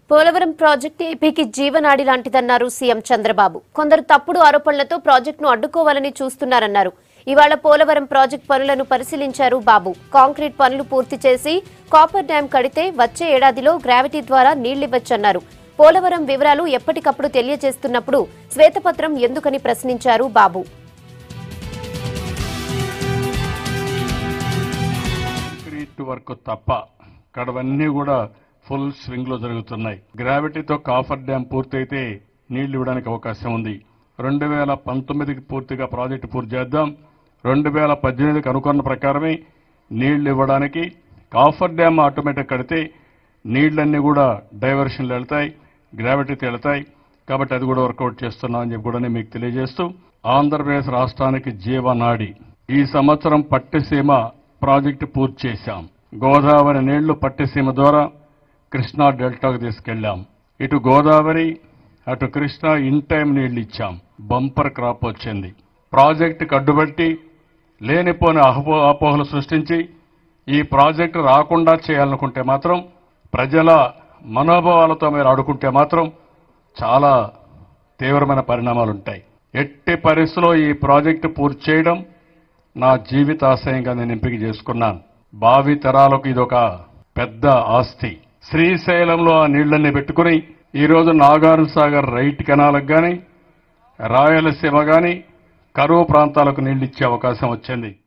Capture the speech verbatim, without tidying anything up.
Polavaram project ఏపీకి జీవనాడి లాంటిదన్నారు CM Chandrababu. కొందరు తప్పుడు ఆరోపణలతో ప్రాజెక్టును అడ్డుకోవాలని చూస్తున్నారన్నారు. ఇవాళ పోలవరం ప్రాజెక్టు పనులను పరిశీలించారు బాబు. కాంక్రీట్ పనులు పూర్తి చేసి కాపర్ డ్యాం కడితే వచ్చే ఏడాదిలో గ్రావిటీ ద్వారా నీళ్లివ్వచ్చన్నారు. పోలవరం వివరాలు ఎప్పటికప్పుడు తెలియజేస్తున్నప్పుడు శ్వేతపత్రం ఎందుకని ప్రశ్నించారు బాబు. కడవన్నీ కూడా ఫుల్ స్వింగ్ లో జరుగుతున్నాయి. గ్రావిటీతో కాఫర్ డ్యాం పూర్తయితే నీళ్లు ఇవ్వడానికి అవకాశం ఉంది. రెండు వేల పంతొమ్మిదికి పూర్తిగా ప్రాజెక్టు పూర్తి చేద్దాం. రెండు వేల పద్దెనిమిదికి అనుకున్న ప్రకారమే నీళ్లు ఇవ్వడానికి కాఫర్ డ్యాం ఆటోమేటిక్ కడితే నీళ్లన్నీ కూడా డైవర్షన్లు వెళ్తాయి, గ్రావిటీతో వెళ్తాయి. కాబట్టి అది కూడా వర్కౌట్ చేస్తున్నామని చెప్పి కూడా మీకు తెలియజేస్తూ, ఆంధ్రప్రదేశ్ రాష్ట్రానికి జీవనాడి ఈ సంవత్సరం పట్టిసీమ ప్రాజెక్టు పూర్తి చేశాం. గోదావరి నీళ్లు పట్టిసీమ ద్వారా కృష్ణా డెల్టాకు తీసుకెళ్లాం. ఇటు గోదావరి అటు కృష్ణా ఇన్ టైం నీళ్లు ఇచ్చాం. బంపర్ క్రాప్ వచ్చింది. ప్రాజెక్టుకు అడ్డుబట్టి లేనిపోని అహపో అపోహలు సృష్టించి ఈ ప్రాజెక్టు రాకుండా చేయాలనుకుంటే మాత్రం, ప్రజల మనోభావాలతో మీరు ఆడుకుంటే మాత్రం చాలా తీవ్రమైన పరిణామాలు ఉంటాయి. ఎట్టి పరిస్థితుల్లో ఈ ప్రాజెక్టు పూర్తి చేయడం నా జీవితాశయంగా నేను ఎంపిక చేసుకున్నాను. భావి తరాలకు ఇదొక పెద్ద ఆస్తి. శ్రీశైలంలో ఆ నీళ్లన్నీ పెట్టుకుని ఈరోజు నాగార్జున సాగర్ రైట్ కెనాలకు కానీ రాయలసీమ కానీ కరువు ప్రాంతాలకు నీళ్లు ఇచ్చే అవకాశం వచ్చింది.